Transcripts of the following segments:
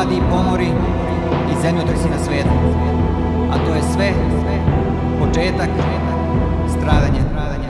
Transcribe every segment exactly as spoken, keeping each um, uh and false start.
gromadi, pomori i zemljotresi na svetu. A to je sve početak stradanja.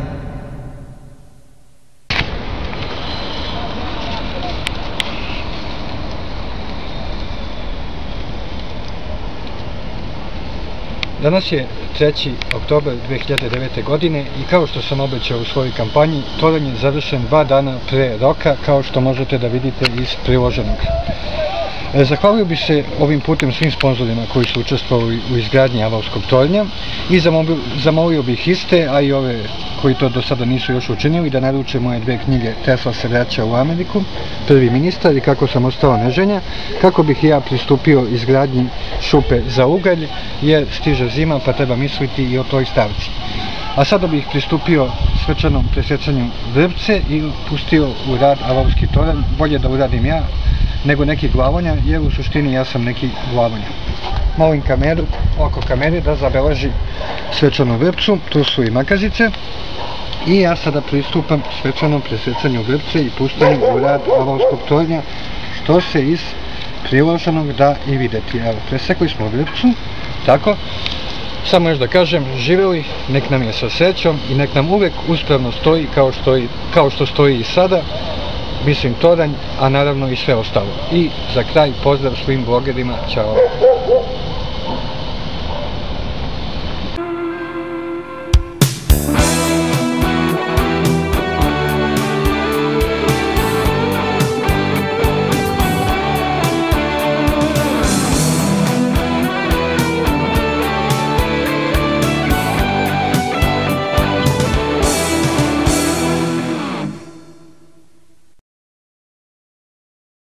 Danas je treći oktobar dve hiljade devete. godine i kao što sam obećao u svojoj kampanji, toranj je završen dva dana pre roka, kao što možete da vidite iz priloženog. Zahvalio bih se ovim putem svim sponzorima koji su učestvovali u izgradnji Avalskog tornja i zamolio bih iste, a i ove koji to do sada nisu još učinili, da naruče moje dve knjige Tesla se vraća u Ameriku, Prvi ministar i Kako sam ostao neženja, kako bih i ja pristupio izgradnji šupe za ugalj, jer stiže zima pa treba misliti i o toj stavci. A sada bih pristupio svečanom presjecanju vrpce i pustio u rad Avalski toranj, bolje da uradim ja nego neki glavonja, jer u suštini ja sam neki glavonja. Molim kameru, oko kamere da zabeleži svečanu vrpcu, tu su i makazice. I ja sada pristupam svečanom presjecanju vrpce i puštanju u rad Avalskog tornja, što se iz priloženog da i videti. Evo, presekli smo vrpcu, tako. Samo još da kažem, živeli, nek nam je sa srećom i nek nam uvek uspravno stoji kao što, kao što stoji i sada, mislim toranj, a naravno i sve ostalo. I za kraj pozdrav svim blogerima, ćao!